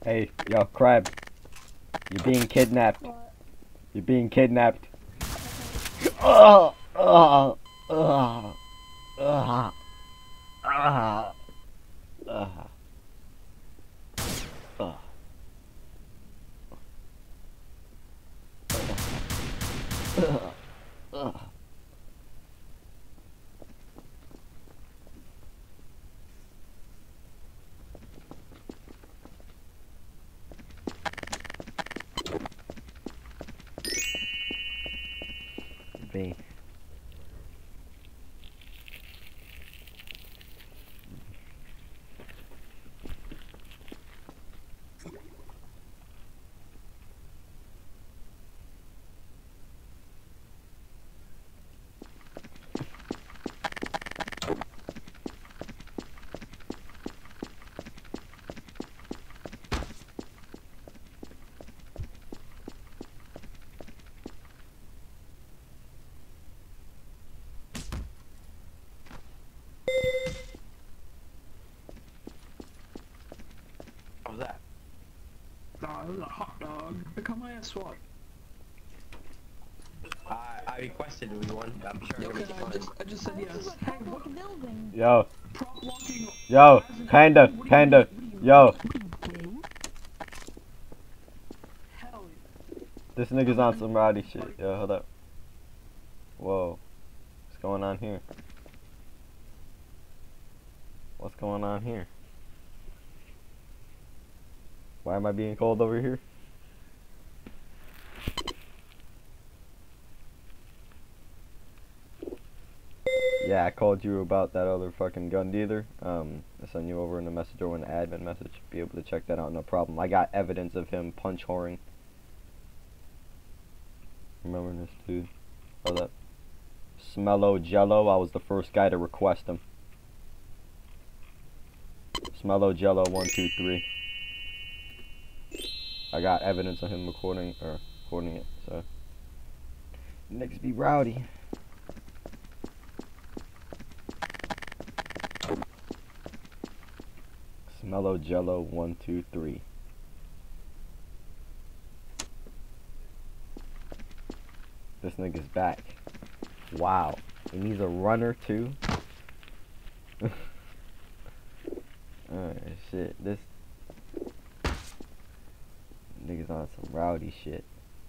Hey, yo, Crab. You're being kidnapped. What? You're being kidnapped. Okay. Oh, oh, oh, oh, oh, oh, oh. B. What was that? Nah, it was a hot dog. Become my ass swat. I requested one. I'm sure Okay, it'll be fine. I just said This yes. is a Hey, public what? building. Yo, Prop walking. yo, as an Panda, enemy? What do you- Panda, what do you- yo. what do you do? Hell yeah. This nigga's on some rowdy shit. Yo, hold up. Whoa. What's going on here? What's going on here? Why am I being called over here? Yeah, I called you about that other fucking gun dealer. I sent you over in a message or an admin message. Be able to check that out, no problem. I got evidence of him punch whoring. Remember this dude? Hold up. Smello Jello, I was the first guy to request him. Smello Jello 123. I got evidence of him recording it, so niggas be rowdy. Smello Jello 123. This nigga's back. Wow. And he's a runner too. Oh shit, this nigga's on some rowdy shit.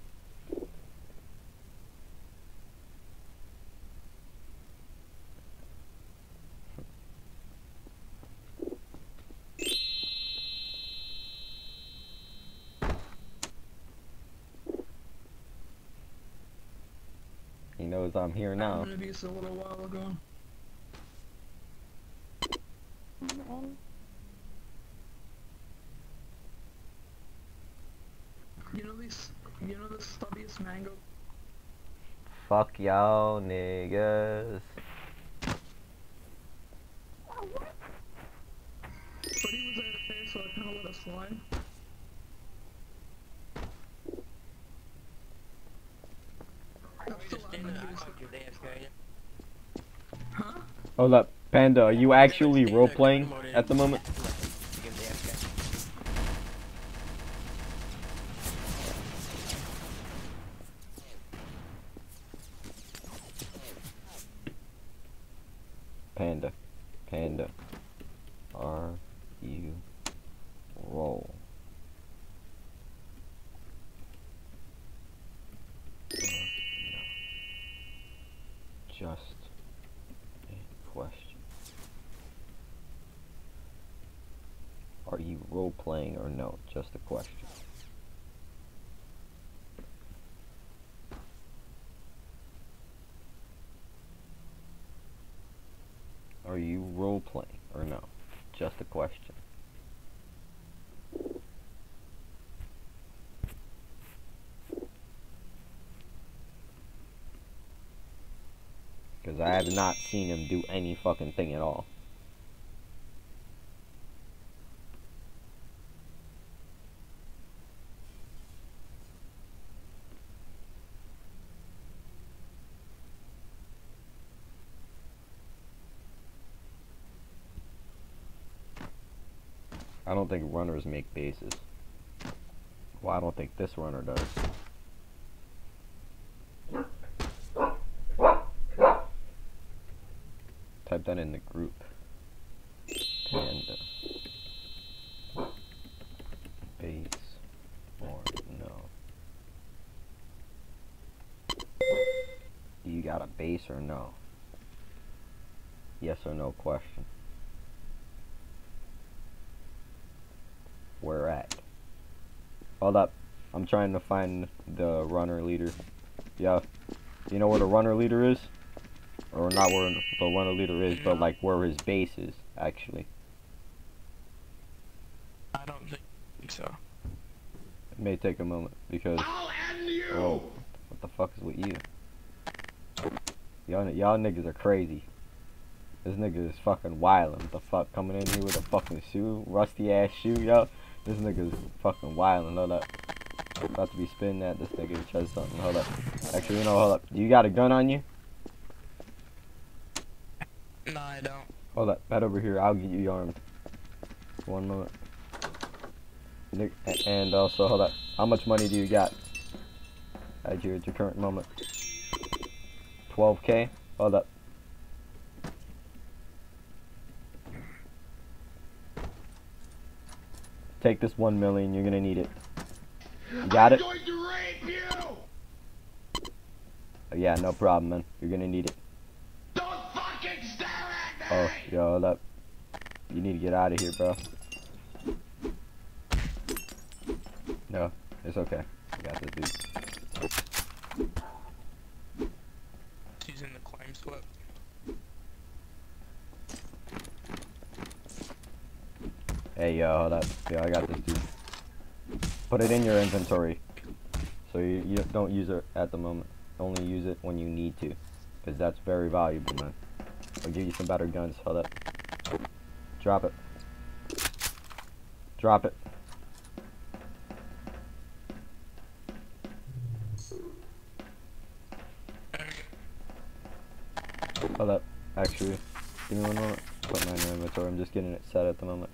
He knows I'm here now. I'm gonna be a little while ago. Man. You know these? You know the stubbiest mango? Fuck y'all niggas. But he was AFK, so I kind of let it slide. I'm still admin, dude. Huh? Hold up, Panda, are you actually role playing at the moment? Panda, Panda, are you role? No. Just a question. Are you role playing or no? Just a question. Are you role playing or no? Just a question. Because I have not seen him do any fucking thing at all. I don't think runners make bases. Well, I don't think this runner does. Type that in the group. Panda. Base or no? Do you got a base or no? Yes or no question. Where at? Hold up. I'm trying to find the runner leader. Yeah. You know where the runner leader is? Or not where the runner leader is, but like where his base is, actually. I don't think so. It may take a moment because. Oh, what the fuck is with you? Y'all niggas are crazy. This nigga is fucking wildin'. What the fuck? Coming in here with a fucking shoe, rusty ass shoe, yo. This nigga's fucking wildin'. Hold up. About to be spinning at this nigga to try something. Hold up. Actually, you know, hold up. You got a gun on you? No, I don't. Hold up. Head over here. I'll get you armed. One moment. And also, hold up. How much money do you got at your current moment? 12K? Hold up. Take this 1 million. You're gonna need it. You got it? I'm going to rape you! Yeah, no problem, man. You're gonna need it. Don't fucking stare at me! Oh, yo, hold up. You need to get out of here, bro. No, it's okay. I got this, dude. She's in the claim swept. Hey, yo, hold up. Yo, I got this, dude. Put it in your inventory. So you don't use it at the moment. Only use it when you need to. Because that's very valuable, man. I'll give you some better guns. Hold up. Drop it. Drop it. Hold up. Actually, give me one moment. Put mine in my inventory. I'm just getting it set at the moment.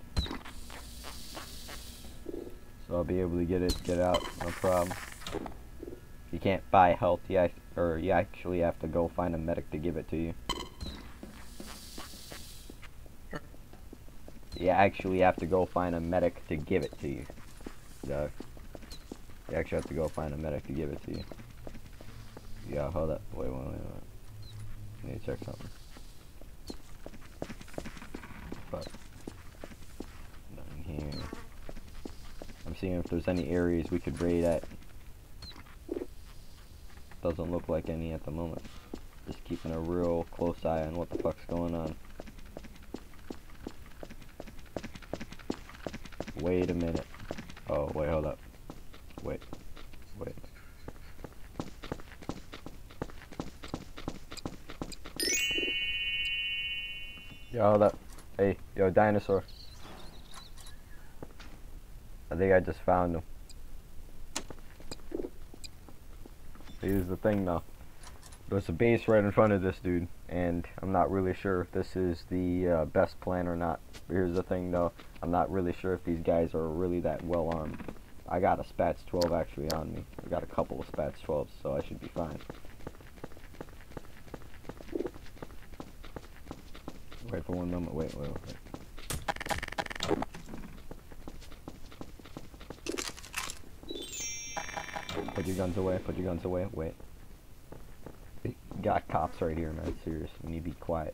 So I'll be able to get out, no problem. You can't buy health, you actually have to go find a medic to give it to you. You actually have to go find a medic to give it to you. Yeah. You actually have to go find a medic to give it to you. Yeah, hold up. Wait. I need to check something. But nothing here. I'm seeing if there's any areas we could raid at. Doesn't look like any at the moment. Just keeping a real close eye on what the fuck's going on. Wait a minute. Oh, wait, hold up. Wait. Yo, hold up. Hey, yo, dinosaur. I think I just found him. Here's the thing though. There's a base right in front of this dude, and I'm not really sure if this is the best plan or not. But here's the thing though. I'm not really sure if these guys are really that well armed. I got a Spats 12 actually on me. I got a couple of Spats 12s, so I should be fine. Wait for 1 moment. Wait. Put your guns away. Wait. You got cops right here, man. Serious. You need to be quiet.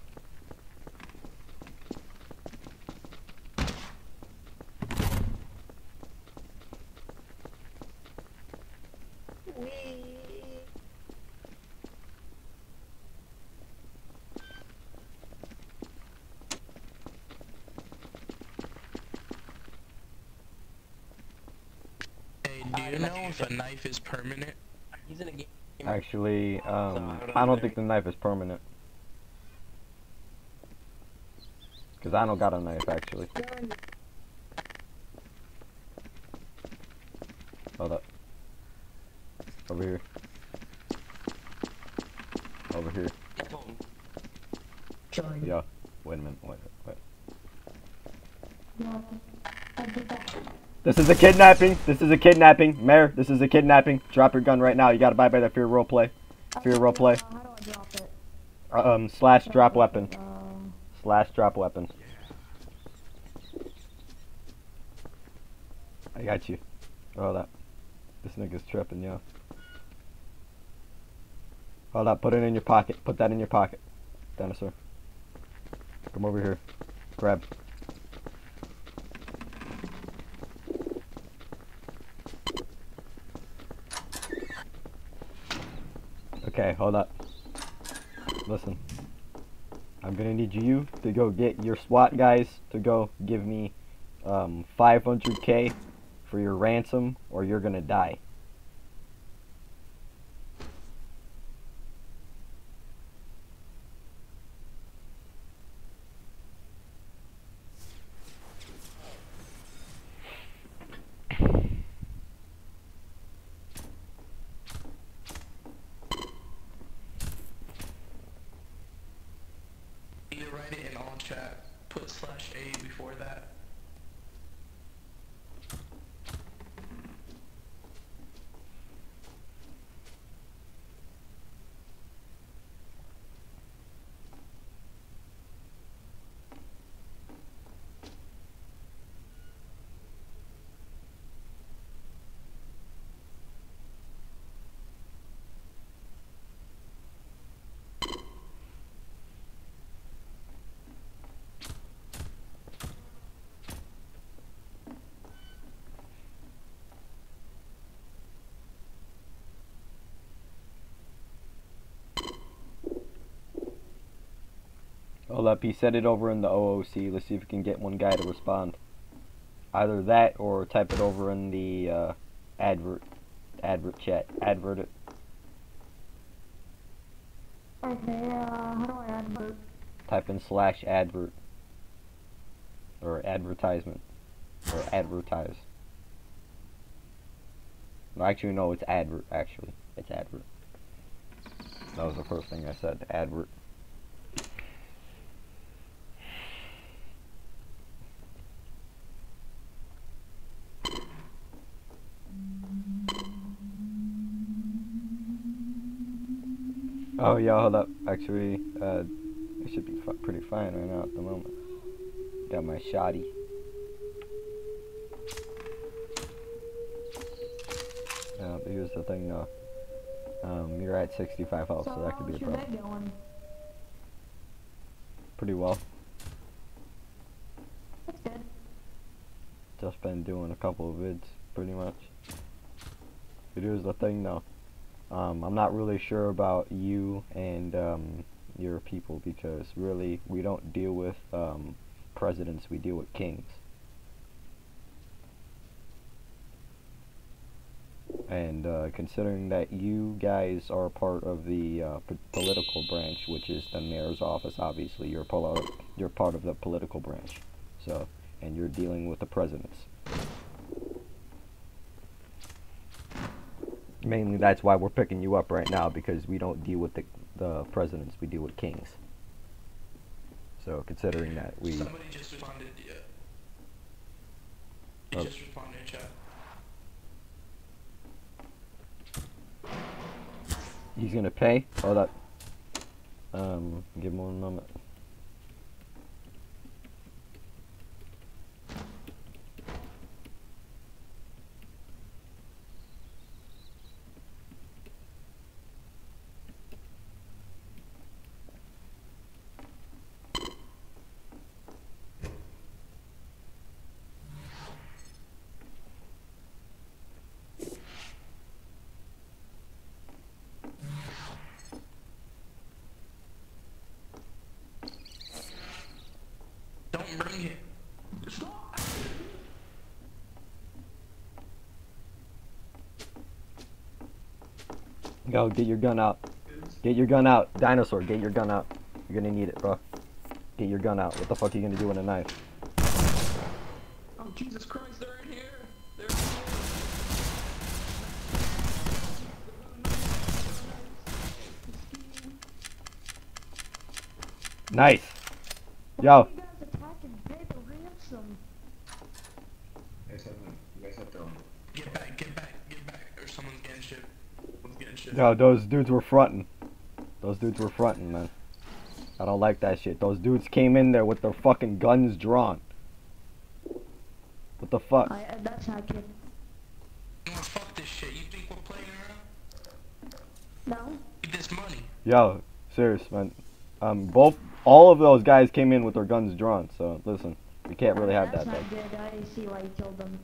Hey, do you know if a knife is permanent? He's in a game. Actually, I don't think the knife is permanent. Cause I don't got a knife actually. Hold up. Over here. Yeah. Wait a minute. Wait. This is a kidnapping. This is a kidnapping. Mayor, this is a kidnapping. Drop your gun right now. You gotta abide by the fear roleplay. Fear roleplay. How do I drop it? Slash drop weapon. Slash drop weapon. I got you. Hold up. This nigga's tripping, yo. Hold up. Put it in your pocket. Put that in your pocket. Dinosaur. Come over here. Grab. Okay, hold up. Listen. I'm gonna need you to go get your SWAT guys to go give me 500K for your ransom, or you're gonna die. You write it in all chat. Put /A before that. Hold up, he said it over in the OOC. Let's see if we can get one guy to respond. Either that or type it over in the advert chat. Advert it. Okay, how do I advert? Type in /advert. Or advertisement. Or advertise. No, actually, no, it's advert, actually. It's advert. That was the first thing I said, advert. Oh, yeah, hold up. Actually, it should be pretty fine right now at the moment. Got my shoddy. But here's the thing, though. You're at 65 health, so that could be a problem. How's your day going? Pretty well. That's good. Just been doing a couple of vids, pretty much. But here's the thing, though. I'm not really sure about you and your people, because really we don't deal with presidents, we deal with kings. And considering that you guys are part of the political branch, which is the mayor's office, obviously you're part of the political branch. So, and you're dealing with the presidents. Mainly that's why we're picking you up right now, because we don't deal with the presidents, we deal with kings. So considering that we... Somebody just responded, yeah. He just responded in chat. He's gonna pay? Hold up. Give him 1 moment. Don't bring it. Go, get your gun out. Get your gun out. Dinosaur, get your gun out. You're gonna need it, bro. Get your gun out. What the fuck are you gonna do with a knife? Oh, Jesus Christ, they're in here! They're in here! Nice. Yo. You guys attacking David Ransom. Get back, get back, get back, or someone's getting shit. Someone's getting shit. Yo, those dudes were fronting. Those dudes were fronting, man. I don't like that shit. Those dudes came in there with their fucking guns drawn. What the fuck? That's not good. No, fuck this shit. You think we're playing around? No? Get this money. Yo, serious, man. All of those guys came in with their guns drawn. So listen, we can't really have that. That's Though. not good. I see why you killed them.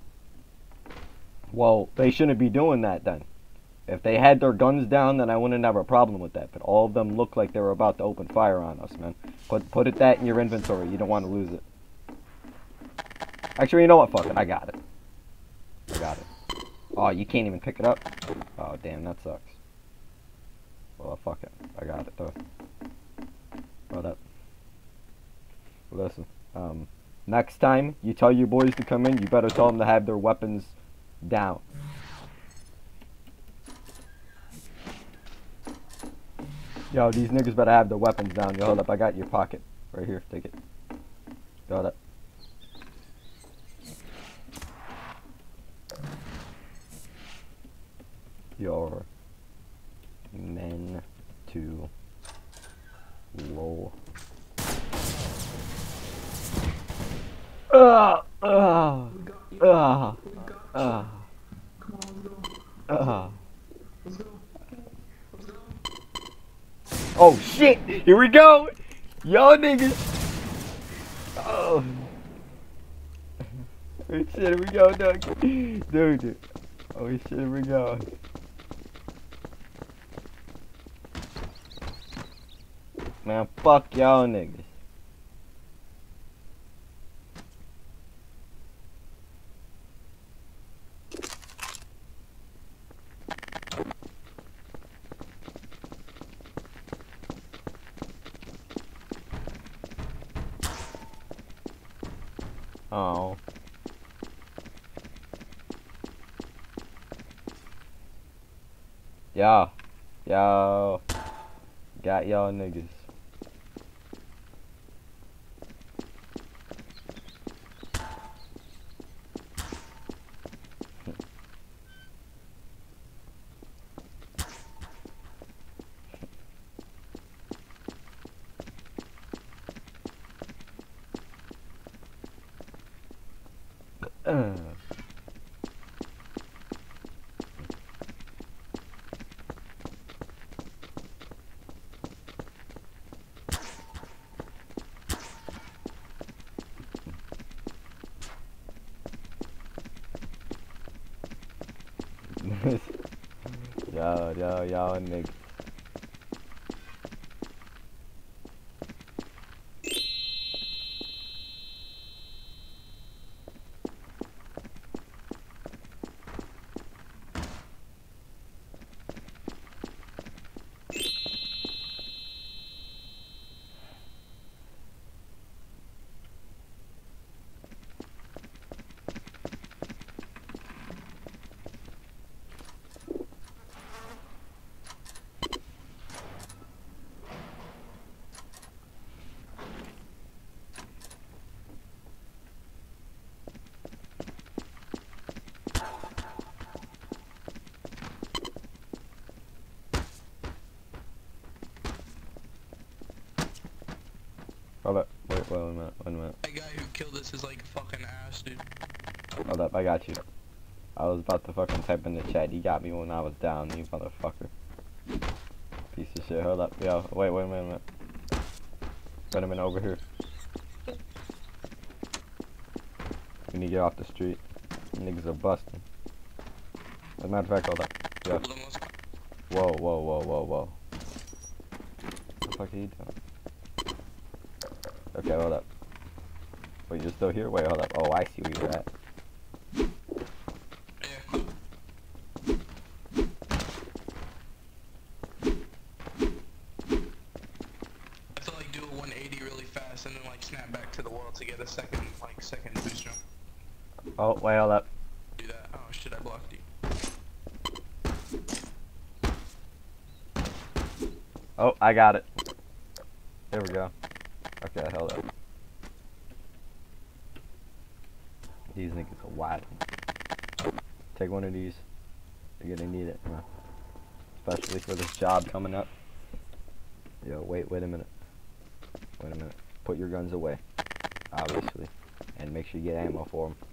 Well, they shouldn't be doing that then. If they had their guns down, then I wouldn't have a problem with that. But all of them looked like they were about to open fire on us, man. Put that in your inventory. You don't want to lose it. Actually, you know what? Fuck it. I got it. I got it. Oh, you can't even pick it up? Oh, damn. That sucks. Well, fuck it. I got it, though. Well, that... Listen. Next time you tell your boys to come in, you better tell them to have their weapons down. Yo, these niggas better have their weapons down. Yo, hold up, I got your pocket. Right here, take it. Got it. Your men to low. We got you. We got you. Come on, let's go. Let's go. Let's go. Oh shit! Here we go! Y'all niggas! Oh. Oh shit, here we go, Doug. Dude. Oh shit, here we go. Man, fuck y'all niggas. Oh. Yo. Got y'all niggas. Y'all niggas. Hold up, wait a minute. That guy who killed us is like a fucking ass, dude. Hold up, I got you. I was about to fucking type in the chat. You got me when I was down, you motherfucker. Piece of shit. Hold up, yo. Wait a minute. Wait a minute over here. We need to get off the street. Niggas are busting. As a matter of fact, hold up. Yo. Whoa. What the fuck are you doing? Okay, hold up. Wait, you're still here? Wait, hold up. Oh, I see where you're at. I have to like do a 180 really fast and then like snap back to the wall to get a second boost jump. Oh, wait, hold up. Do that. Oh shit, I blocked you. Oh, I got it. There we go. Okay, hold up. These niggas are wild. Take one of these. You're gonna need it, man. Especially for this job coming up. Yo, wait a minute. Wait a minute. Put your guns away. Obviously. And make sure you get ammo for them.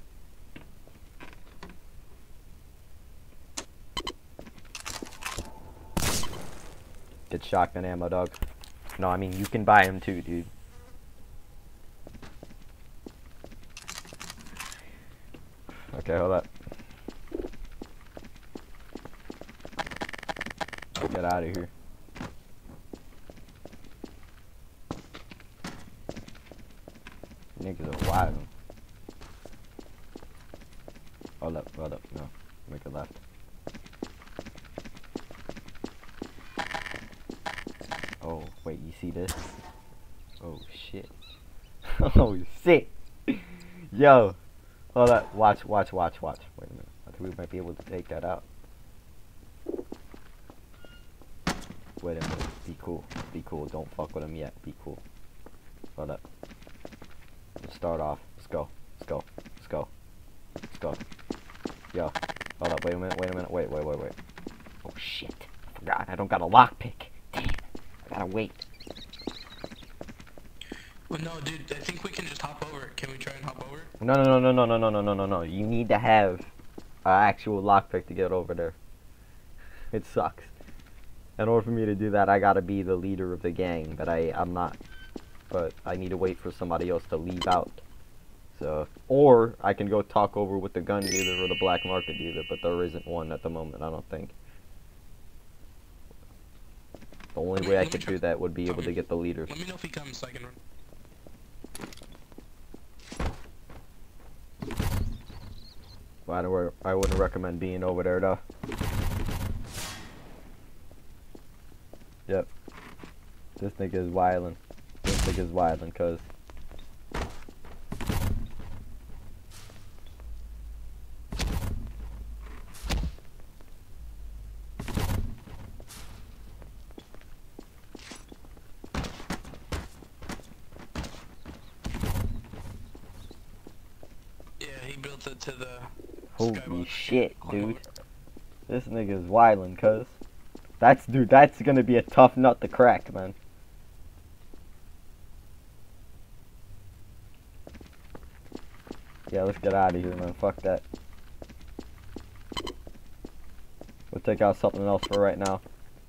Get shotgun ammo, dog. No, I mean, you can buy them too, dude. Okay, hold up. Get out of here. Niggas are wild. Hold up, no. Make a left. Oh, wait, you see this? Oh, shit. Oh, shit. Yo. Hold up. Watch. Wait a minute. I think we might be able to take that out. Wait a minute. Be cool. Don't fuck with him yet. Be cool. Hold up. Let's start off. Let's go. Yo. Hold up. Wait a minute. Wait. Oh, shit. I forgot. I don't got a lockpick. Damn. I gotta wait. Well, no, dude. I think we can just hop over. Can we try and hop over? No. You need to have an actual lockpick to get over there. It sucks. In order for me to do that, I gotta be the leader of the gang, but I'm not. But I need to wait for somebody else to leave out. So, or I can go talk over with the gun dealer or the black market dealer, but there isn't one at the moment, I don't think. The only way I could do that would be able to get the leader. Let me know if he comes so I can run. Well, I wouldn't recommend being over there though. Yep. This nigga is wildin'. Cause Yeah, he built it to the holy skybox. shit, dude. This nigga is wildin', cuz. That's gonna be a tough nut to crack, man. Yeah, let's get out of here, man. Fuck that. We'll take out something else for right now.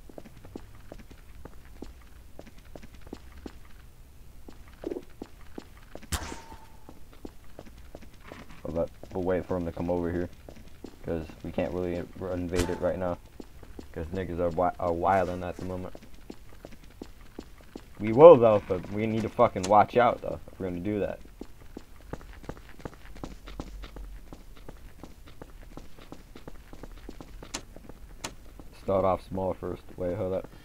But we'll wait for him to come over here, because we can't really invade it right now, because niggas are wildin' at the moment. We will though, but we need to fucking watch out though if we're gonna do that. Start off small first. Wait, hold up.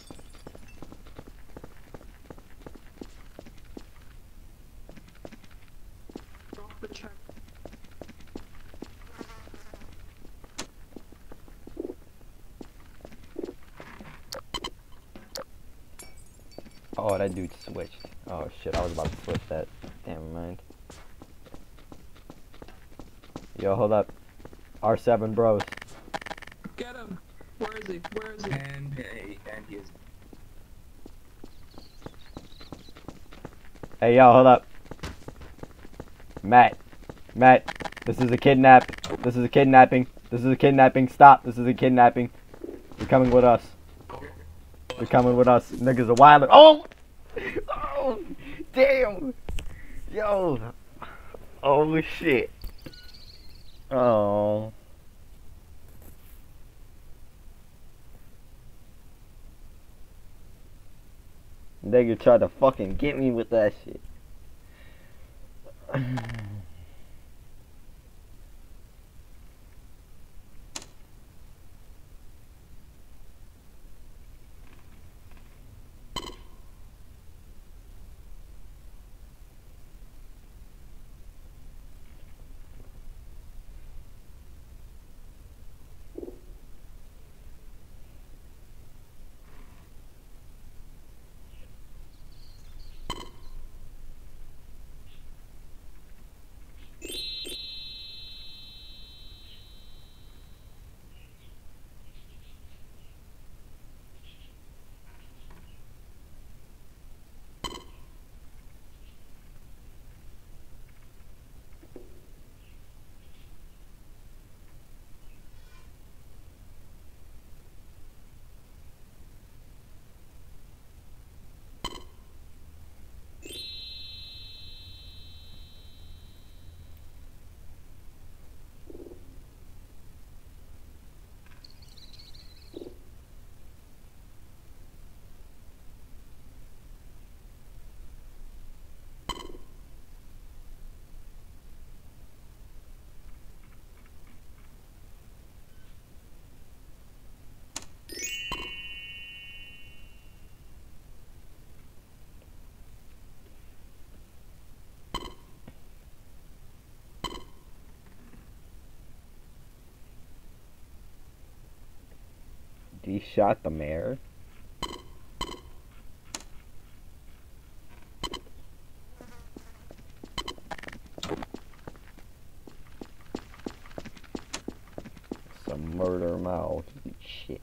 Drop the check. Oh, that dude switched. Oh shit, I was about to switch that. Damn, mind. Yo, hold up. R7 bros. Get him. Where is he? And he is. Hey, yo, hold up. Matt, this is a kidnapping. Stop, this is a kidnapping. You're coming with us. Niggas are wild. Oh! Oh! Damn! Yo! Oh, shit. Oh. Nigga tried to fucking get me with that shit. He shot the mayor? Some murder mouth shit.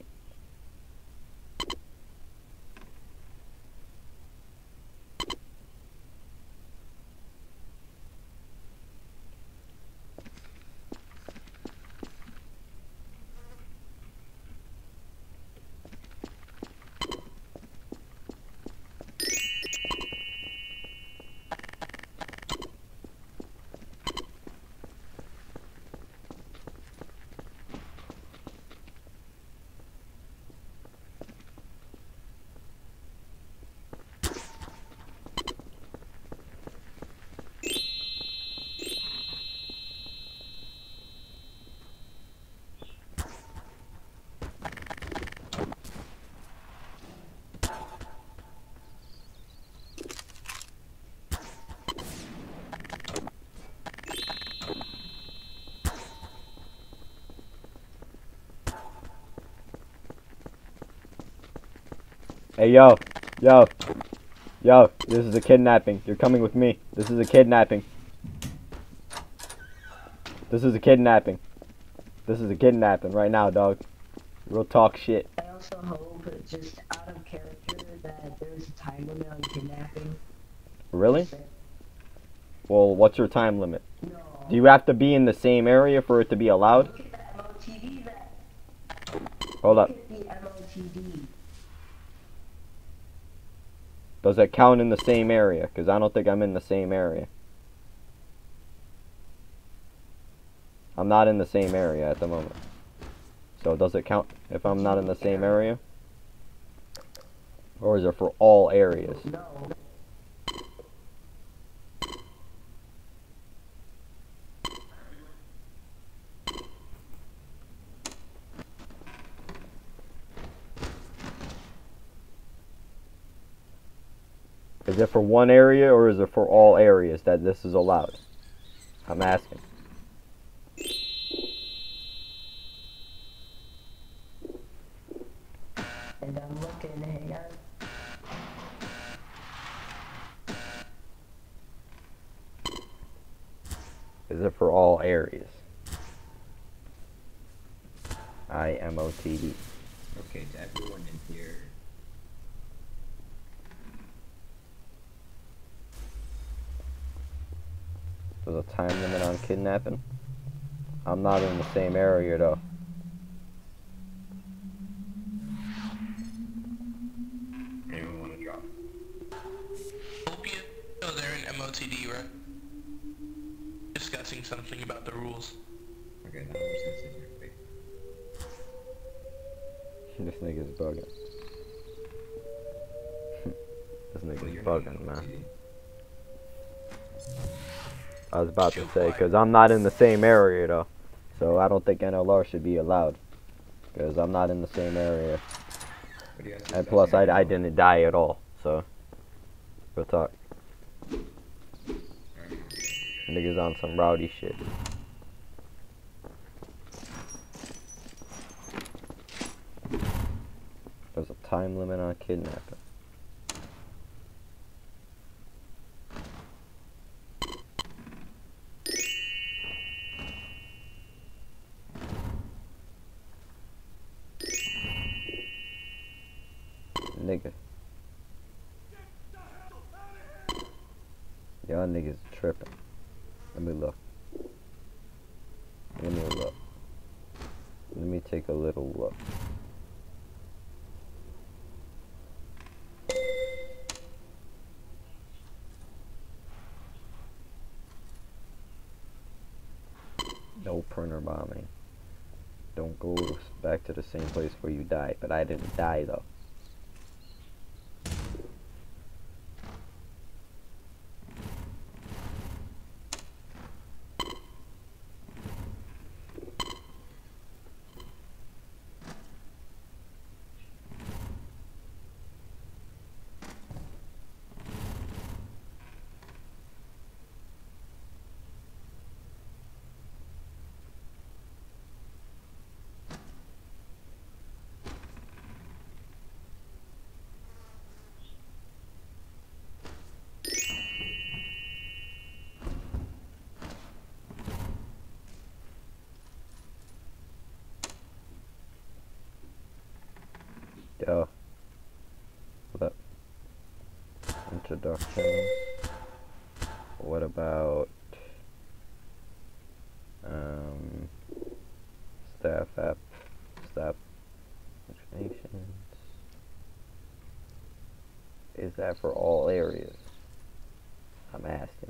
Hey, yo, this is a kidnapping. You're coming with me. This is a kidnapping. This is a kidnapping. This is a kidnapping right now, dog. Real talk shit. I also hope, just out of character, that there's a time limit on kidnapping. Really? Well, what's your time limit? No. Do you have to be in the same area for it to be allowed? Look at the MOTD that. Hold up. Look at the MOTD. Does it count in the same area? Because I don't think I'm in the same area. I'm not in the same area at the moment. So does it count if I'm not in the same area? Or is it for all areas? No. Is it for one area or is it for all areas that this is allowed? I'm asking. And I'm looking, hang on. Is it for all areas? IMOTD. Okay, to everyone in here. There's a time limit on kidnapping. I'm not in the same area though. Anyone want to drop? Opia, oh, they're in MOTD, right? Discussing something about the rules. Okay, now I'm just gonna sit here. Wait. This nigga's bugging. This Well, nigga's you're not bugging, in man. OTD. I was about to say, because I'm not in the same area though. So I don't think NLR should be allowed. Because I'm not in the same area. What do you guys And discuss plus, here? I didn't die at all. So, real talk. Alright. Niggas on some rowdy shit. There's a time limit on kidnapping. Nigga. Y'all niggas tripping. Let me look. Let me look. Let me take a little look. No printer bombing. Don't go back to the same place where you died. But I didn't die though. introductions. What about staff information? Is that for all areas? I'm asking.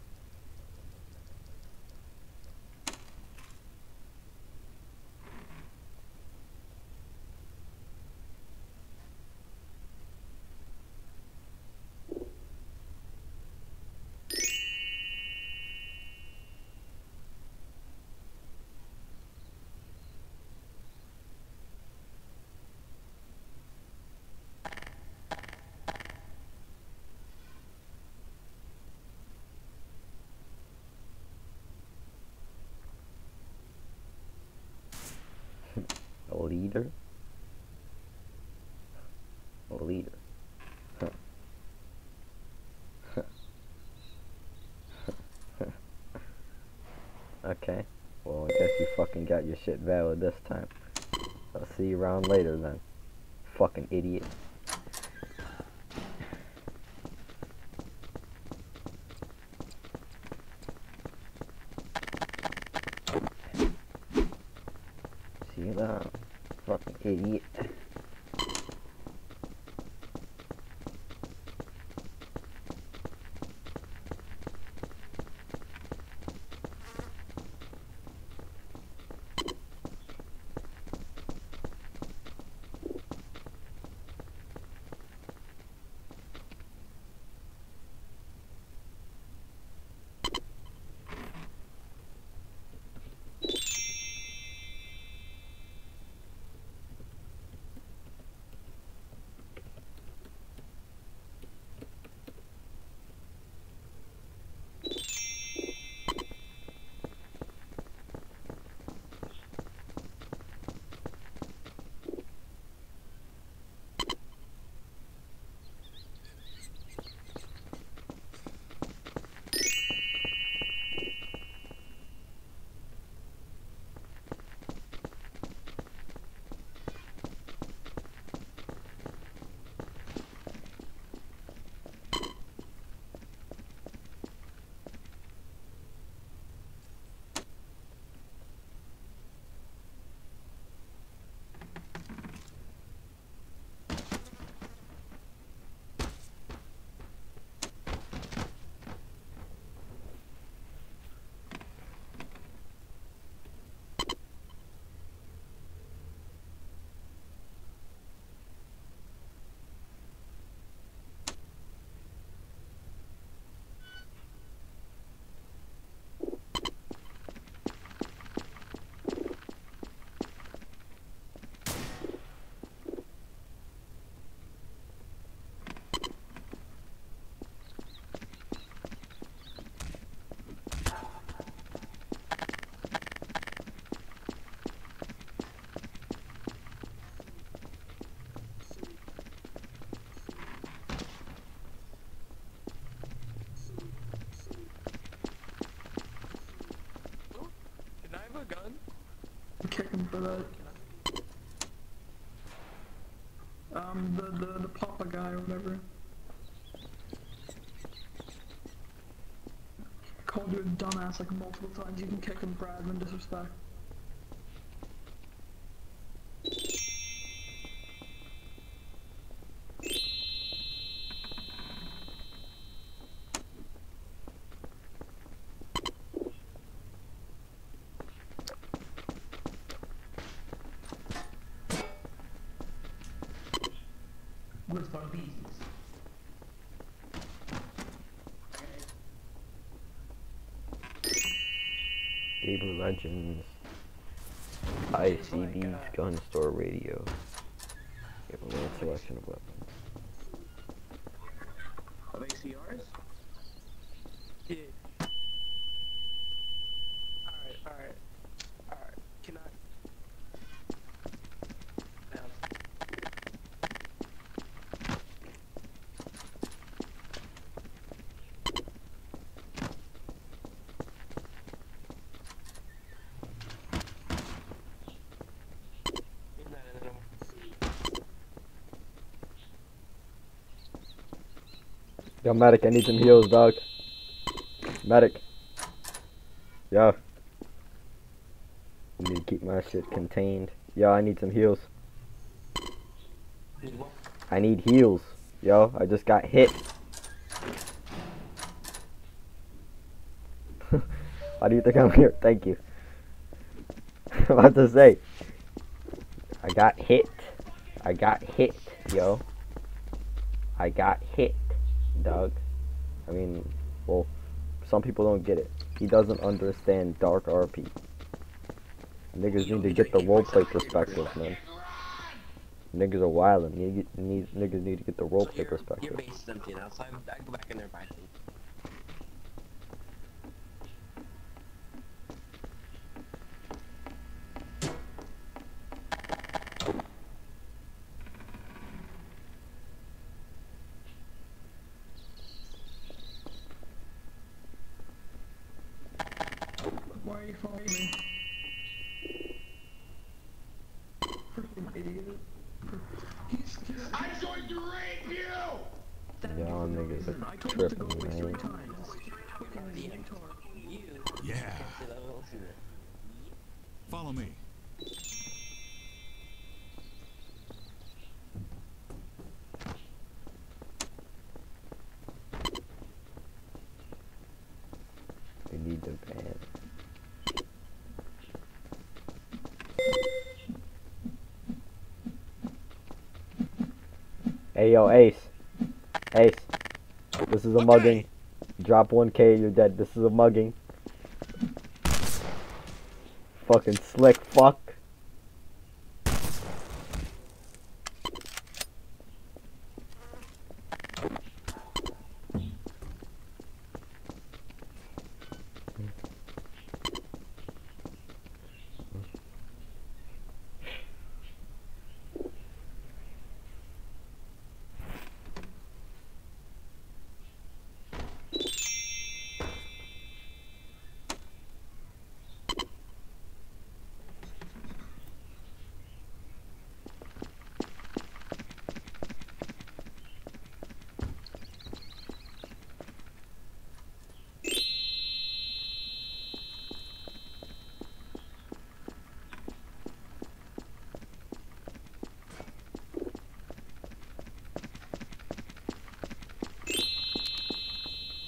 A leader? A leader. Huh. Okay. Well, I guess you fucking got your shit valid this time. I'll see you around later then. Fucking idiot. See you then. Fucking idiot. Can I have a gun? Kick him for that. The Papa guy or whatever. Called you a dumbass like multiple times. You can kick him for admin disrespect. Good for business. Saber Legends. ICB gun store radio. You have a limited selection of weapons. Of ACRs? Yeah. Alright. Can I? Down. Yo, medic, I need some heals, dog. Medic. Yo. I need to keep my shit contained. Yo, I need some heals. I need heals. Yo, I just got hit. Why do you think I'm here? Thank you. I'm about to say. I got hit. I got hit, yo. I got hit, dog. I mean, well, some people don't get it. He doesn't understand dark RP. Niggas need to get the roleplay perspective, man. Niggas are wildin'. Niggas need to get the roleplay Your perspective. base is empty now, so I go back in there and buy things. Why are you following me? Freaking idiot. He's I'm going to rape you! Y'all niggas Listen, I are told you to go tripping, away 3 man. times. Fucking retard. You. Yeah. Say that one, let's do that. Follow me. We need the van. Hey yo, Ace. Ace. This is a mugging. Drop 1K, you're dead. This is a mugging. Fucking slick fuck.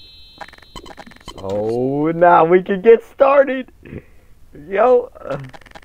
Oh, now we can get started. Yo.